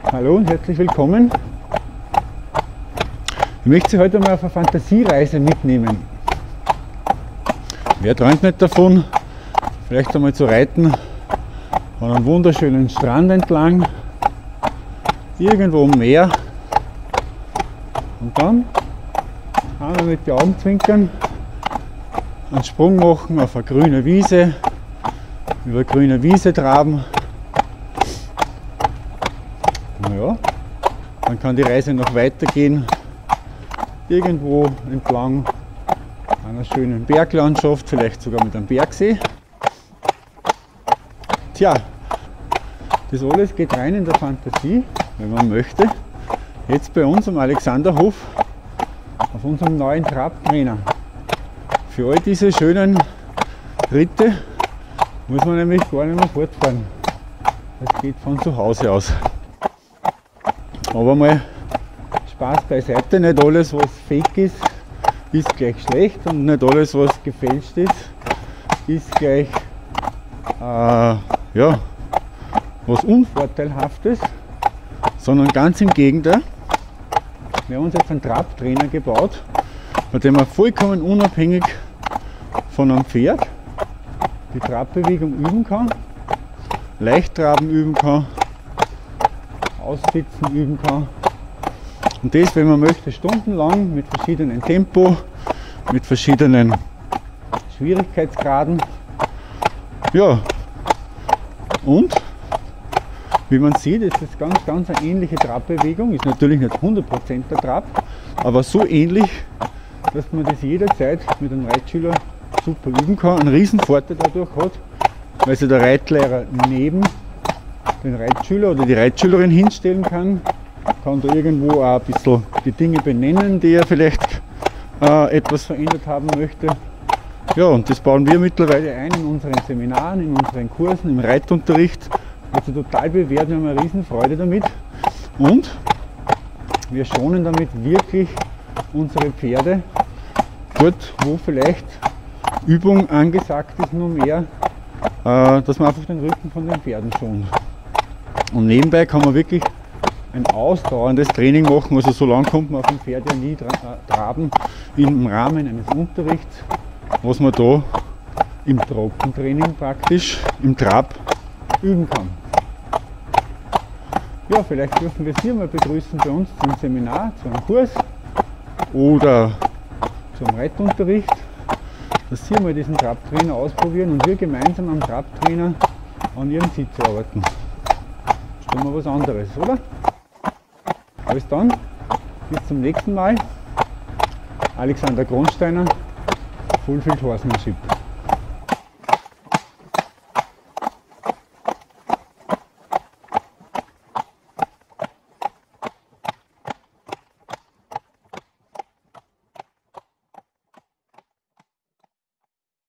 Hallo und herzlich willkommen. Ich möchte Sie heute mal auf eine Fantasiereise mitnehmen. Wer träumt nicht davon, vielleicht einmal zu reiten an einem wunderschönen Strand entlang, irgendwo am Meer und dann einmal mit den Augen zwinkern, einen Sprung machen auf eine grüne Wiese, über grüne Wiese traben. Naja, dann kann die Reise noch weitergehen, irgendwo entlang einer schönen Berglandschaft, vielleicht sogar mit einem Bergsee. Tja, das alles geht rein in der Fantasie, wenn man möchte. Jetzt bei uns am Alexanderhof auf unserem neuen Trabtrainer. Für all diese schönen Ritte muss man nämlich gar nicht mehr fortfahren. Das geht von zu Hause aus. Aber mal Spaß beiseite, nicht alles was fake ist, ist gleich schlecht und nicht alles was gefälscht ist gleich ja, was Unvorteilhaftes, sondern ganz im Gegenteil. Wir haben uns jetzt einen Trabtrainer gebaut, bei dem man vollkommen unabhängig von einem Pferd die Trabbewegung üben kann, Leichttraben üben kann, Aussitzen üben kann. Und das, wenn man möchte, stundenlang mit verschiedenen Tempo, mit verschiedenen Schwierigkeitsgraden. Ja, und wie man sieht, ist das ganz eine ähnliche Trabbewegung. Ist natürlich nicht 100% der Trab, aber so ähnlich, dass man das jederzeit mit einem Reitschüler super üben kann. Einen riesen Vorteil dadurch hat, weil sich der Reitlehrer neben den Reitschüler oder die Reitschülerin hinstellen kann da irgendwo auch ein bisschen die Dinge benennen, die er vielleicht etwas verändert haben möchte. Ja, und das bauen wir mittlerweile ein in unseren Seminaren, in unseren Kursen, im Reitunterricht. Wird sich total bewährt, wir haben eine riesen Freude damit. Und wir schonen damit wirklich unsere Pferde. Dort, wo vielleicht Übung angesagt ist, nur mehr, dass man einfach den Rücken von den Pferden schont. Und nebenbei kann man wirklich ein ausdauerndes Training machen, also so lange kommt man auf dem Pferd ja nie traben im Rahmen eines Unterrichts, was man da im Trockentraining praktisch, im Trab üben kann. Ja, vielleicht dürfen wir Sie mal begrüßen bei uns zum Seminar, zum Kurs oder zum Reitunterricht, dass Sie mal diesen Trabtrainer ausprobieren und wir gemeinsam am Trabtrainer an Ihrem Sitz arbeiten. Das ist doch mal was anderes, oder? Bis dann, bis zum nächsten Mal. Alexander Kronsteiner, Fulfilled Horsemanship.